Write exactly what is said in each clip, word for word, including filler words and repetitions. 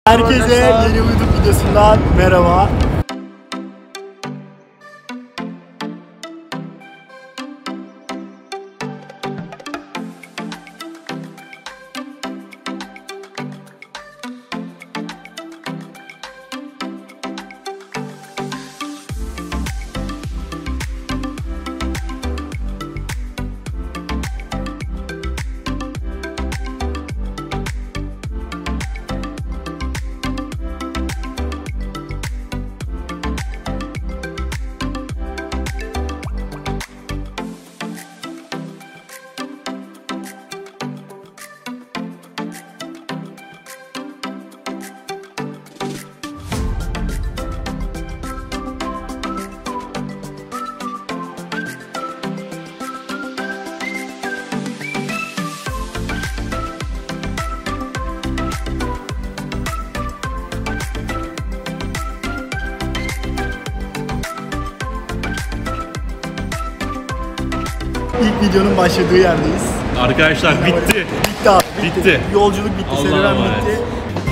Herkese yeni YouTube videosundan merhaba. İlk videonun başladığı yerdeyiz. Arkadaşlar bitti. Bitti abi. Bitti. Bitti. Yolculuk bitti. Allah'a Serüven emanet. bitti.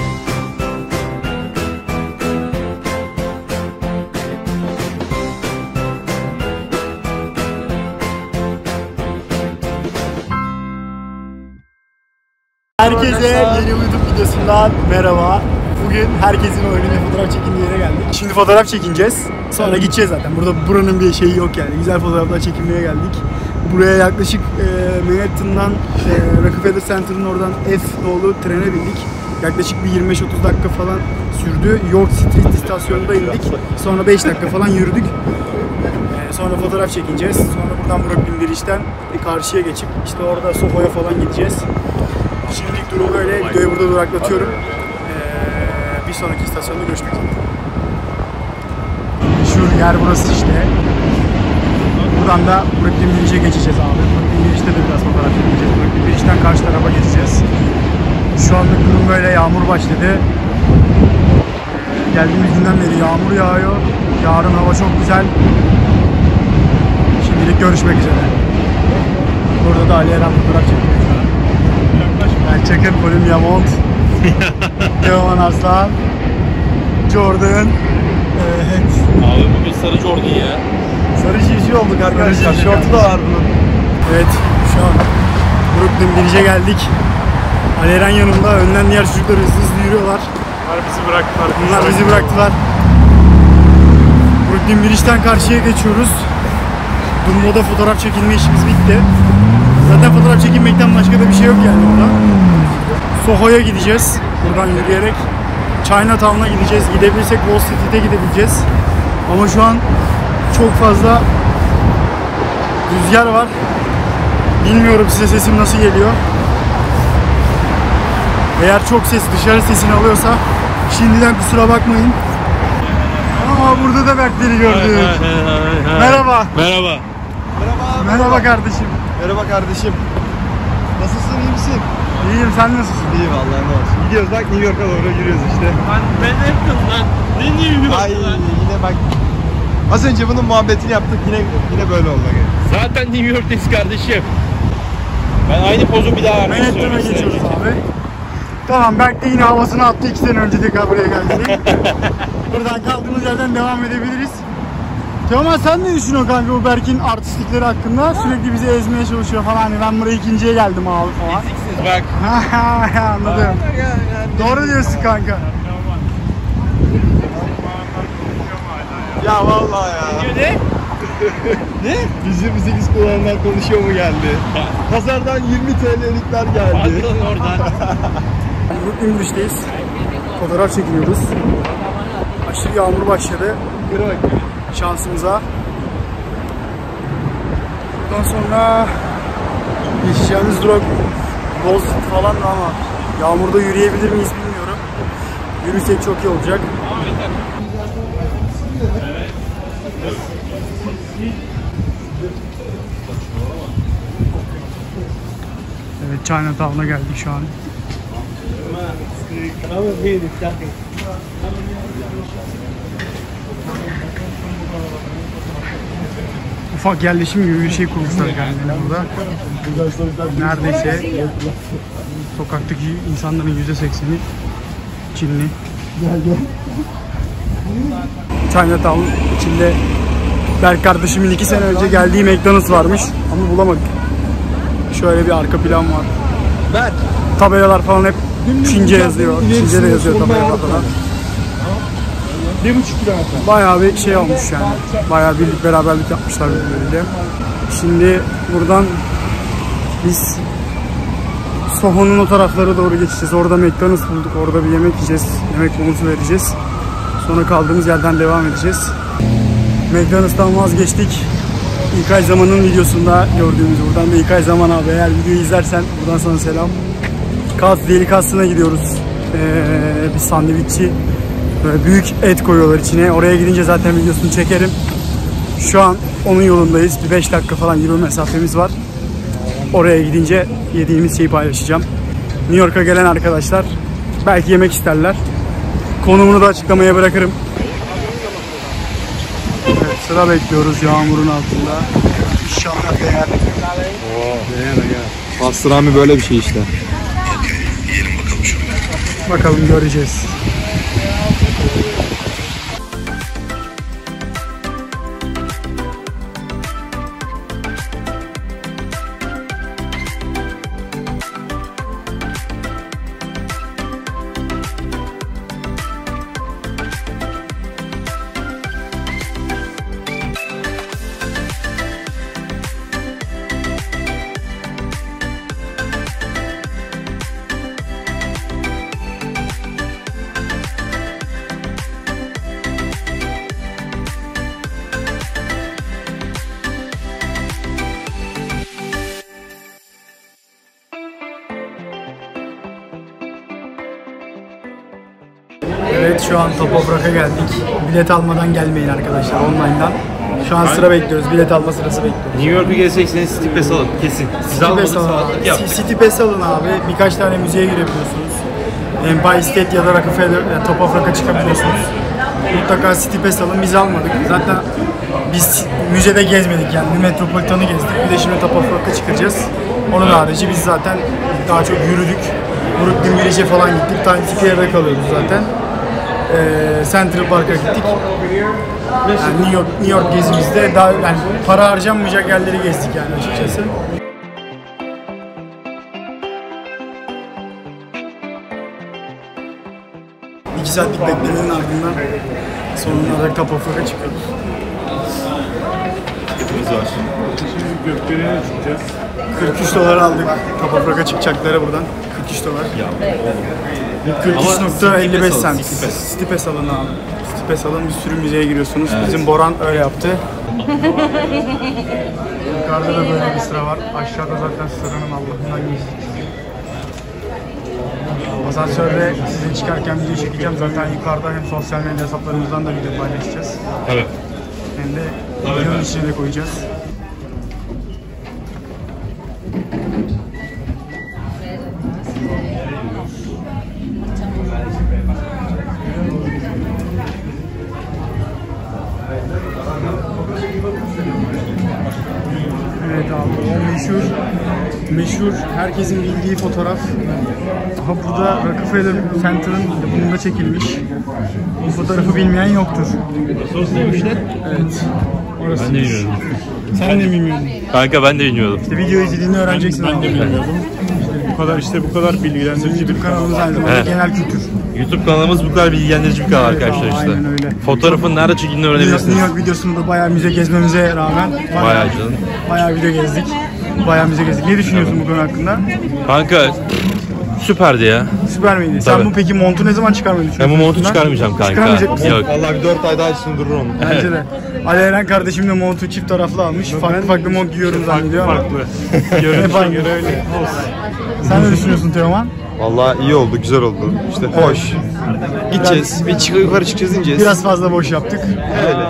Herkese yeni YouTube videosundan merhaba. Bugün herkesin oyunuyla fotoğraf çekindiği yere geldik. Şimdi fotoğraf çekineceğiz. Sonra gideceğiz zaten. Burada buranın bir şeyi yok yani. Güzel fotoğraflar çekinmeye geldik. Buraya yaklaşık e, Manhattan'dan e, Rockefeller Center'ın oradan F nolu trene bindik. Yaklaşık bir yirmi beş otuz dakika falan sürdü. York Street istasyonunda indik. Sonra beş dakika falan yürüdük. E, sonra fotoğraf çekineceğiz. Sonra buradan Brooklyn Bridge'den karşıya geçip işte orada Soho'ya falan gideceğiz. Şimdilik durum böyle. Videoyu burada duraklatıyorum. Ee, bir sonraki istasyonda görüşmek üzere. Şu yer burası işte. Buradan da Brooklyn Bridge'e geçeceğiz abi. Brooklyn Bridge'de de biraz fotoğraf çekeceğiz. Brooklyn Bridge'den karşı tarafa geçeceğiz. Şu anlık durum böyle. Yağmur başladı. Ee, geldiğimiz günden beri yağmur yağıyor. Yarın hava çok güzel. Şimdilik görüşmek üzere. Burada da Ali Eren fotoğraf çekiyor. Ben Çakır, Polim Yamont, Teoman Arslan, Jordan. Evet. Abi bugün sarı Jordan ya. Sarı şişi olduk arkadaşlar. Şortu da var bunun. Evet, şu an Brooklyn Bridge'e geldik. Ali Eren yanımda, önden diğer çocuklar hızlı hızlı yürüyorlar. Bunlar bizi bıraktılar. Bunlar bizi bıraktılar. Brooklyn Bridge'den karşıya geçiyoruz. Dumbo'da fotoğraf çekilme işimiz bitti. Zaten fotoğraf çekinmekten başka da bir şey yok yani burada. Soho'ya gideceğiz buradan yürüyerek. Chinatown'a gideceğiz. Gidebilirsek Wall Street'e gidebileceğiz. Ama şu an çok fazla rüzgar var. Bilmiyorum size sesim nasıl geliyor. Eğer çok ses dışarı sesini alıyorsa şimdiden kusura bakmayın. Aa burada da Berkleri gördük. Merhaba. Merhaba. Merhaba. Merhaba kardeşim. Merhaba kardeşim. Nasılsın, iyi misin? İyiyim, sen nasılsın? İyi vallahi, ne olsun. Gidiyoruz bak, New York'a doğru yürüyoruz işte. Ben, ben ettim lan. Ne niye yürüyorsun Ay lan? yine bak. Az önce bunun muhabbetini yaptık, yine yine böyle oldu. Zaten New York'tayız kardeşim. Ben aynı pozu bir daha vermek istiyorum. Manhattan'a geçiyoruz abi. Tamam, Berk de yine havasını attı iki sene önce tekrar buraya geldi. Buradan kaldığımız yerden devam edebiliriz. Teoman sen ne düşünüyorsun kanka bu Berk'in artistlikleri hakkında? Sürekli bizi ezmeye çalışıyor falan. Hani ben buraya ikinciye geldim abi falan. Eziksiniz bak. Anladım. Doğru diyorsun kanka. Ya vallahi ya. Ne? Ne? yüz yirmi sekiz kullananlar konuşuyor mu geldi? Pazardan yirmi T L'likler geldi. Hadi lan oradan. Brooklyn Bridge'deyiz. Fotoğraf çekiliyoruz. Aşırı yağmur başladı. Şansımıza. Bundan sonra geçeceğimiz durak Wall Street falan da ama yağmurda yürüyebilir miyiz bilmiyorum. Yürüsek çok iyi olacak. Evet, Chinatown'a geldik şu an. Ufak yerleşim gibi bir şey kurmuşlar kendilerine burada. Neredeyse sokaktaki insanların yüzde sekseni Çinli. Gel gel. Chinatown içinde Berk kardeşimin iki sene önce geldiği McDonald's varmış ama bulamadık. Şöyle bir arka plan var. Berk. Tabelalar falan hep Çince yazıyor. Çince de yazıyor tabelalar falan. Bir buçuk kilometre. Bayağı bir şey olmuş yani. Bayağı birlik beraberlik yapmışlar birbirleriyle. Şimdi buradan biz Soho'nun o taraflara doğru geçeceğiz. Orada McDonald's bulduk. Orada bir yemek yiyeceğiz. Yemek momusu vereceğiz. Sonra kaldığımız yerden devam edeceğiz. McDonald's'tan vazgeçtik. İlkay Zaman'ın videosunda gördüğümüz buradan da İlkay Zaman abi, eğer videoyu izlersen buradan sana selam. Kaz Delikası'na gidiyoruz. Ee, bir sandviççi. Böyle büyük et koyuyorlar içine. Oraya gidince zaten videosunu çekerim. Şu an onun yolundayız. Bir beş dakika falan yürüme mesafemiz var. Oraya gidince yediğimiz şeyi paylaşacağım. New York'a gelen arkadaşlar belki yemek isterler. Konumunu da açıklamaya bırakırım. Evet, sıra bekliyoruz yağmurun altında. İnşallah değer. Oo, değer değer. Pastrami böyle bir şey işte. Bakalım, göreceğiz. Evet, şu an Top of Rock'a geldik. Bilet almadan gelmeyin arkadaşlar, online'dan. Şu an sıra bekliyoruz, bilet alma sırası bekliyoruz. New York'a gelseniz City Pass alın kesin. Siz City almadınız, Pass alın salaklık abi. yaptık. City Pass alın abi. Birkaç tane müzeye girebiliyorsunuz. Empire State ya da Rockefeller, yani Top of Rock'a çıkabiliyorsunuz. Mutlaka City Pass alın, biz almadık. Zaten biz müzede gezmedik yani, bir Metropolitan'ı gezdik. Bir de şimdi Top of Rock'a çıkacağız. Onun harici biz zaten daha çok yürüdük. Brooklyn Bridge'e falan gittik. Times Square'da kalıyoruz zaten. Ee, Central Park'a gittik. Yani New York, New York gezimizde daha yani para harcanmayacak yerleri gezdik yani açıkçası. İki saatlik beklemenin ardından sonunda Top of Rock'a çıkıyoruz. Hepimiz var şimdi. Şimdi Gökdelen'e çıkacağız. kırk üç dolar aldık Top of Rock'a çıkacaklara buradan. kırk üç dolar. kırk üç nokta elli beş cent. City Pass alın abi. City Pass alın, bir sürü müzeye giriyorsunuz. Evet. Bizim Boran öyle yaptı. Yukarıda da böyle bir sıra var. Aşağıda zaten sıranın Allah'ından geçtik. Asansörde size çıkarken video çekeceğim. Zaten yukarıda hem sosyal medya hesaplarımızdan da video paylaşacağız. Tabii. Hem de videonun içine de koyacağız. Evet abi, o meşhur, meşhur herkesin bildiği fotoğraf. Aha, burada Rockefeller Center'ın bunun çekilmiş. Bu fotoğrafı bilmeyen yoktur. Sos neymiş lan? Evet. Orası. Ben de bilmiyorum. Sen de bilmiyordun. Kanka ben de bilmiyordum. İşte video izlediğinde öğreneceksin. Ben, ben de bilmiyordum. İşte bu kadar işte bu kadar bilgilendirici bir Kanalımız aynı zamanda Evet. genel kültür. YouTube kanalımız bu kadar bilgilendirici bir kanal arkadaşlar işte. Aynen öyle. Fotoğrafın nerede çekildiğini New York, öğrenebilirsiniz. New York videosunu da bayağı müze gezmemize rağmen bayağı, Bayağı canım. bayağı video gezdik. Bayağı müze gezdik. Ne düşünüyorsun bu konu hakkında? Kanka süperdi ya. Süper miydi? Sen Tabii. bu peki montu ne zaman çıkarmayı Ben düşünüyorsun? bu montu üstünden? çıkarmayacağım kanka. Çıkarmayacak mısın? Yok. Vallahi bir dört ay daha üstünde durur onu. Bence de. Ali Eren kardeşim de montu çift taraflı almış. Farklı farklı mont giyiyorum zannediyor ama. Görünüşe farklı. göre öyle. Sen ne düşünüyorsun Teoman? Vallahi iyi oldu, güzel oldu. İşte hoş. Gideceğiz. Bir çık yukarı çıkacağız, ineceğiz. Biraz fazla boş yaptık. öyle.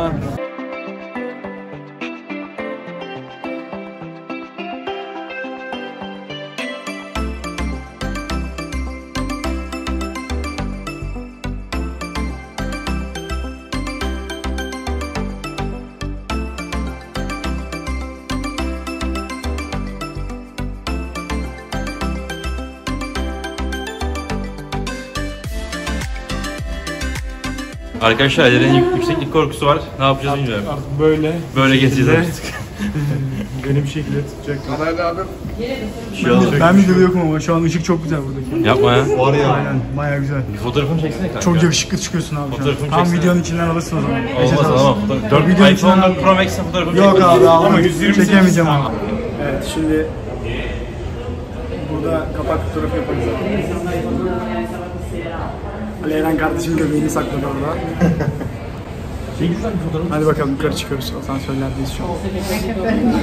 Arkadaşlar Ali'nin yük- yükseklik korkusu var. Ne yapacağız bilmiyorum. Artık böyle. Böyle gezeceğiz şekilde- artık. Beni bir şekilde tutacak. Şu Ben videoda yokum ama şu an ışık çok güzel buradaki. Yapma ya. Var ya. Aynen baya güzel. Bir fotoğrafını çeksene kanka. Çok yakışıklı çıkıyorsun abi şu an. Fotoğrafını Tam çeksene. videonun içinden alırsın o zaman. Olmaz ama. Dört dört videonun iPhone içinden- Pro Max'in fotoğrafını Yok çekmek abi istiyorum. ama yüz yirmi sekiz çekemeyeceğim ama. Evet şimdi burada kapak fotoğrafı yapalım. Ali Eren kardeşim göbeğini sakladı orada. Şey güzel bir fotoğraf. Hadi bakalım yukarı çıkıyoruz. Asansörlerdeyiz şu an.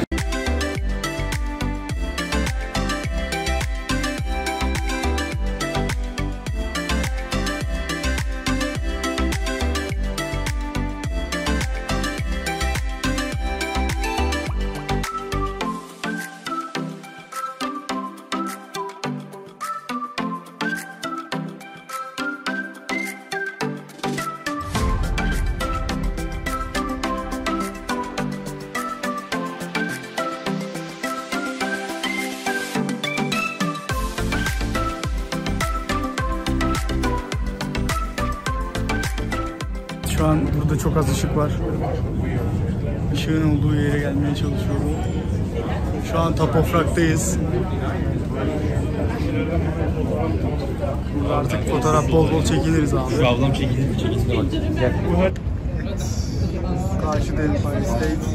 Şu an burada çok az ışık var. Işığın olduğu yere gelmeye çalışıyorum. Şu an Top of Rock'tayız. Burada artık fotoğraf bol bol çekiliriz abi. Şu ablam çekildi. Çekildi bak. Gel. Karşıda Empire State.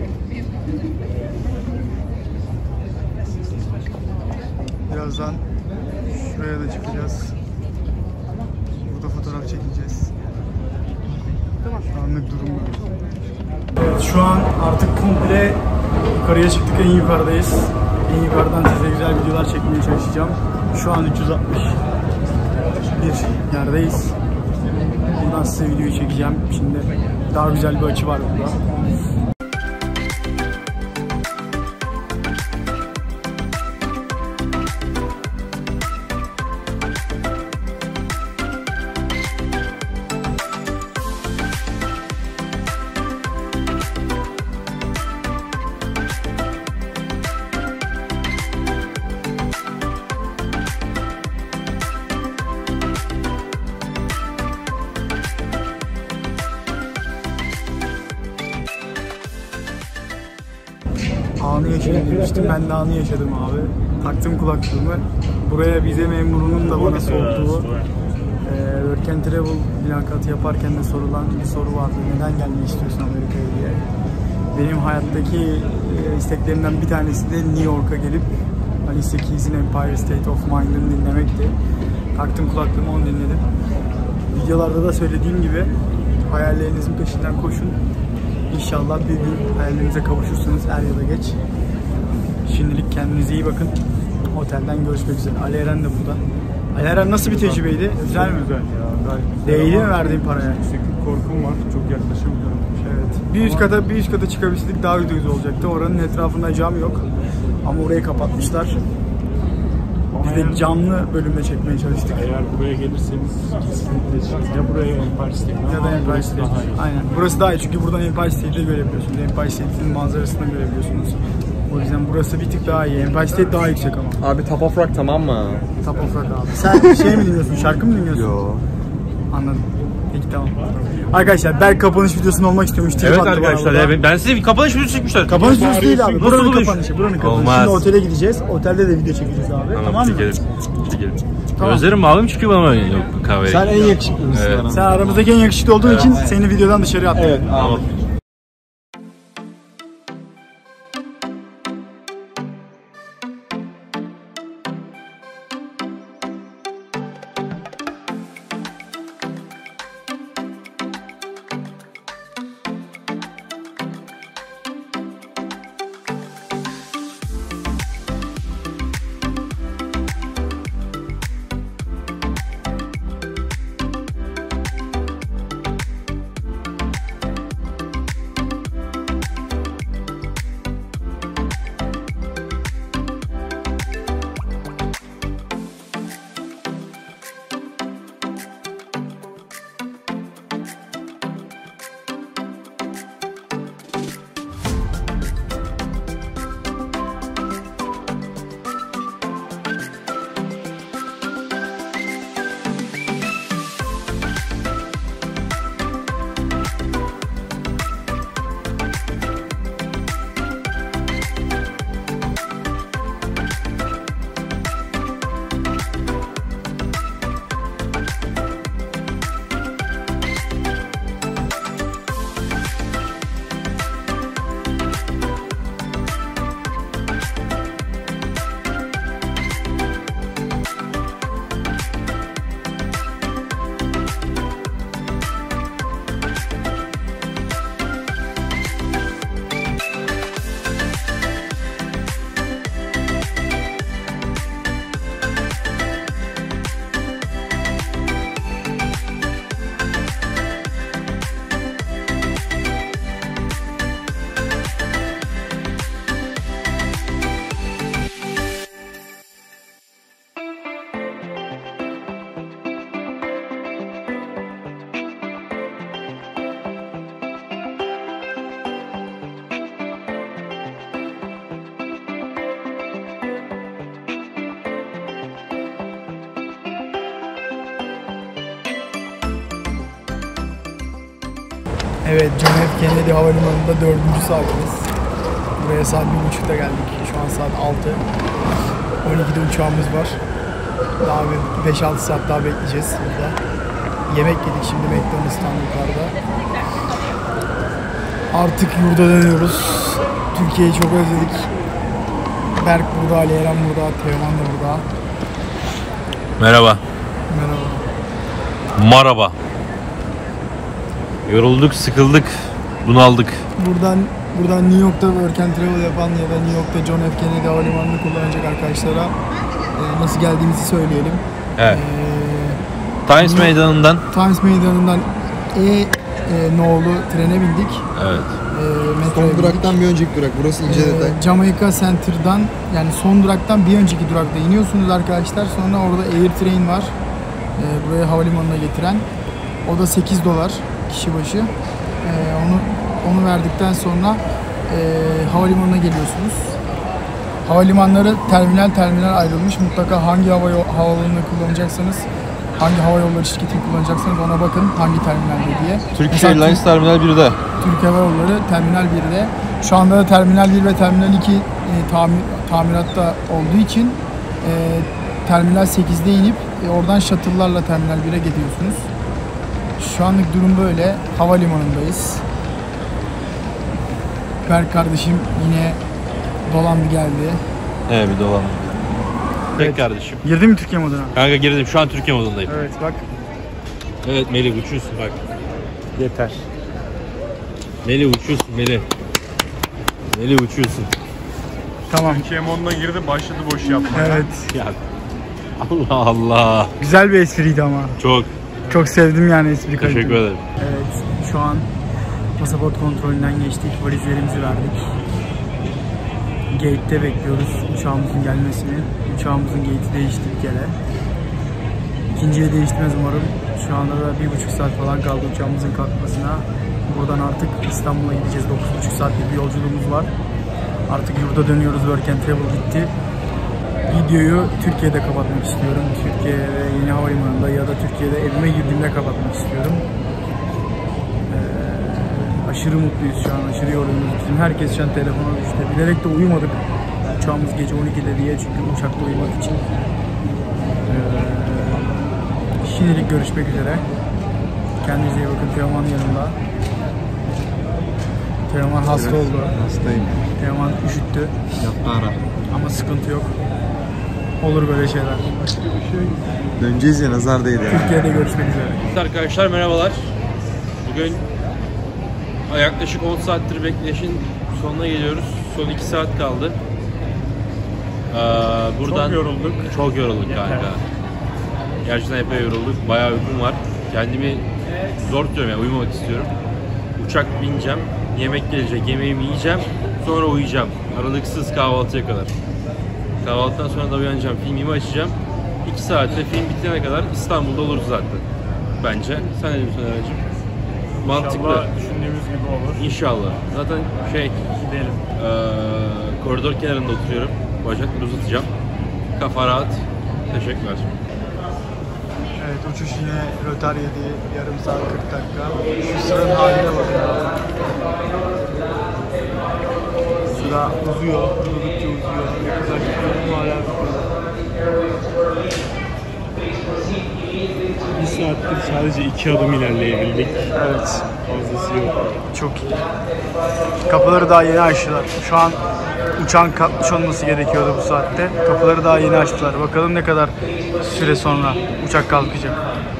Birazdan şuraya da çıkacağız. Burada fotoğraf çekeceğiz. Şu anlık durum bu. Evet, şu an artık komple yukarıya çıktık, en yukarıdayız. En yukarıdan size güzel videolar çekmeye çalışacağım. Şu an üç yüz altmış bir yerdeyiz. Buradan size videoyu çekeceğim. Şimdi daha güzel bir açı var burada. Anı yaşadım demiştim. Ben de anı yaşadım abi. Taktım kulaklığımı. Buraya vize memurunun da bana sorduğu e, Work and Travel mülakatı yaparken de sorulan bir soru vardı. Neden gelmek istiyorsun Amerika'ya diye. Benim hayattaki e, isteklerimden bir tanesi de New York'a gelip Alicia Keys'in Empire State of Mind'ını dinlemekti. Taktım kulaklığımı, onu dinledim. Videolarda da söylediğim gibi hayallerinizin peşinden koşun. İnşallah bir gün hayallerinize kavuşursunuz er ya da geç. Şimdilik kendinize iyi bakın. Otelden görüşmek üzere. Ali Eren de burada. Ali Eren nasıl bir tecrübeydi? Güzel mi? Güzel ya. Gayet. Değdi mi verdiğin paraya? Yükseklik korkum var. Çok yaklaşamıyorum. Evet. Bir üst kata bir üst kata çıkabilseydik daha güzel olacaktı. Oranın etrafında cam yok. Ama orayı kapatmışlar. Biz de canlı bölümde çekmeye çalıştık. Eğer buraya gelirseniz kesinlikle ya buraya Empire State Ya da Empire State. Aynen. Burası daha iyi çünkü buradan Empire State'i görebiliyorsunuz. Empire State'in manzarasını görebiliyorsunuz. O yüzden burası bir tık daha iyi. Empire State daha yüksek ama. Abi Top of Rock tamam mı? Top of Rock abi. Sen şey mi dinliyorsun? Şarkı mı dinliyorsun? Yo. Anladım. Peki tamam. Arkadaşlar Berk kapanış videosunda olmak istiyormuş. Trip Evet attı bana arkadaşlar burada. ya ben size bir kapanış videosu çekmişler. Kapanış videosu değil abi. Nasıl Buranın oluyor? kapanışı. Buranın kapanışı. Olmaz. Şimdi otele gideceğiz. Otelde de video çekeceğiz abi. Tamam, Tamam, mı? çekelim. Çekelim. Tamam. Gözlerim mavi mi çıkıyor bana böyle? Yok kahve. Sen en yakışıklısın Evet. aramızda. Sen aramızdaki en yakışıklı olduğun için seni videodan dışarı attım. Evet. Tamam. Evet, John F. Kennedy Havalimanı'nda dördüncü saatimiz. Buraya saat bir buçukta geldik. Şu an saat altı. on ikide uçağımız var. Daha bir beş altı saat daha bekleyeceğiz burada. Yemek yedik şimdi McDonald's'tan yukarıda. Artık yurda dönüyoruz. Türkiye'yi çok özledik. Berk burada, Ali Eren burada, Teoman da burada. Merhaba. Merhaba. Merhaba. Yorulduk, sıkıldık, bunaldık. Buradan buradan New York'ta work and travel yapan ya da New York'ta John F. Kennedy Havalimanı'nı kullanacak arkadaşlara e, nasıl geldiğimizi söyleyelim. Evet. E, Times Meydanı'ndan. Times Meydanı'ndan E, e nolu trene bindik. Evet. E, Son duraktan bir önceki durak. Burası ince detay. E, Jamaica Center'dan yani son duraktan bir önceki durakta iniyorsunuz arkadaşlar. Sonra orada Air Train var. E, buraya havalimanına getiren. O da sekiz dolar kişi başı. E, onu onu verdikten sonra e, havalimanına geliyorsunuz. Havalimanları terminal terminal ayrılmış. Mutlaka hangi hava havaalanını kullanacaksanız, hangi hava yolları şirketini kullanacaksanız ona bakın hangi terminalde diye. Turkish Mesela Airlines Terminal birde. Türk Hava Yolları Terminal birde. Şu anda da Terminal bir ve Terminal iki e, tamir, tamiratta olduğu için e, Terminal sekizde inip e, oradan shuttle'larla Terminal bire gidiyorsunuz. Şu anlık durum böyle. Havalimanındayız. Berk kardeşim yine dolandı geldi. Evet, bir dolan. Tek kardeşim. Girdin mi Türkiye moduna? Kanka girdim, şu an Türkiye modundayım. Evet bak. Evet Melih, uçuyorsun bak. Yeter. Melih uçuyorsun Melih. Melih uçuyorsun. Tamam. Türkiye moduna girdi, başladı boş yapmaya. Evet. Ya Allah Allah. Güzel bir espriydi ama. Çok. Çok sevdim yani espri kalitini. Teşekkür ederim. Evet, şu an pasaport kontrolünden geçtik, valizlerimizi verdik. Gate'de bekliyoruz uçağımızın gelmesini. Uçağımızın gate'i değişti bir kere. İkinciye değişmez umarım. Şu anda da bir buçuk saat falan kaldı uçağımızın kalkmasına. Buradan artık İstanbul'a gideceğiz. dokuz buçuk saatlik bir yolculuğumuz var. Artık yurda dönüyoruz. Work and Travel bitti. Videoyu Türkiye'de kapatmak istiyorum. Türkiye'de yeni havalimanında ya da Türkiye'de evime girdiğimde kapatmak istiyorum. Ee, aşırı mutluyuz şu an, aşırı yoruluyuz. Bizim herkes şu an telefona düştü. Bilerek de uyumadık. Uçağımız gece on ikide diye çünkü uçakta uyumak için. Ee, şimdilik görüşmek üzere. Kendinize iyi bakın. Teoman yanımda. Teoman hasta Evet, oldu. hastayım. Teoman üşüttü. Yaptı ara. Ama sıkıntı yok. Olur böyle şeyler. Döneceğiz ya, nazar değdi yani. Türkiye'de görüşmek üzere. Arkadaşlar merhabalar. Bugün yaklaşık on saattir bekleyişin sonuna geliyoruz. Son iki saat kaldı. Ee, buradan Çok yorulduk. Çok yorulduk kanka. Gerçekten epey yorulduk. Bayağı uykum var. Kendimi zor tutuyorum yani, uyumamak istiyorum. Uçak bineceğim, yemek gelecek, yemeğimi yiyeceğim, sonra uyuyacağım. Aralıksız kahvaltıya kadar. Kahvaltıdan sonra da uyanacağım, filmimi açacağım. iki saatte film bitene kadar İstanbul'da oluruz zaten. Bence. Sen ne diyorsun Eray'cığım? Mantıklı. İnşallah düşündüğümüz gibi olur. İnşallah. Zaten şey, Gidelim. ee, koridor kenarında oturuyorum. Bacakları uzatacağım. Kafa rahat. Teşekkürler. Evet, uçuş yine rötar yedi. Yarım saat kırk dakika. Şu sıranın haline bakın abi. Sıra uzuyor. Uzadıkça uzuyor. Ne kadar gidiyorum hala bitmiyor. Bir saattir sadece iki adım ilerleyebildik. Evet. Fazlası yok. Çok iyi. Kapıları daha yeni açtılar. Şu an uçağın kalkmış olması gerekiyordu bu saatte. Kapıları daha yeni açtılar. Bakalım ne kadar süre sonra uçak kalkacak.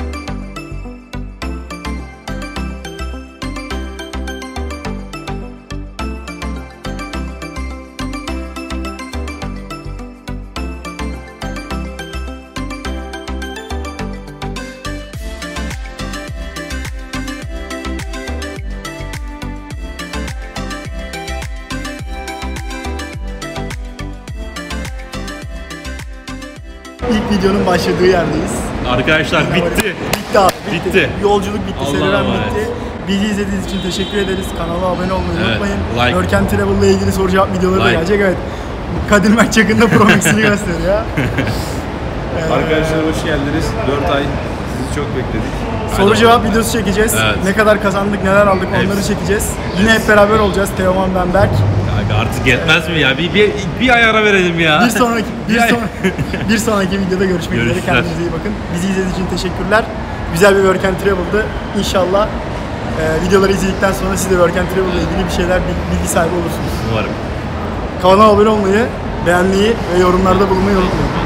İlk videonun başladığı yerdeyiz. Arkadaşlar bitti. Bitti abi. Bitti. Bitti. Yolculuk bitti. Allah'a Serüven emanet. bitti. Bizi izlediğiniz için teşekkür ederiz. Kanala abone olmayı Evet, unutmayın. like. Work and Travel ile ilgili soru cevap videoları da Like. gelecek. Evet. Kadir Mertçak'ın da Pro Max'ini gösteriyor. Ee, Arkadaşlar hoş geldiniz. dört ay Sizi çok bekledik. Soru Hadi cevap bakalım. videosu çekeceğiz. Evet. Ne kadar kazandık, neler aldık onları Hepsi. çekeceğiz. Yine hep beraber olacağız. Teoman, ben, Berk. Kanka artık yetmez mi ya? Bir, bir, bir ay ara verelim ya. Bir sonraki bir, Bir ay- son, bir sonraki videoda görüşmek üzere. Görüşürüz. Kendinize iyi bakın. Bizi izlediğiniz için teşekkürler. Güzel bir Work and Travel'dı. İnşallah e, videoları izledikten sonra siz de Work and Travel ile ilgili bir şeyler bilgi sahibi olursunuz. Umarım. Kanala abone olmayı, beğenmeyi ve yorumlarda bulunmayı unutmayın.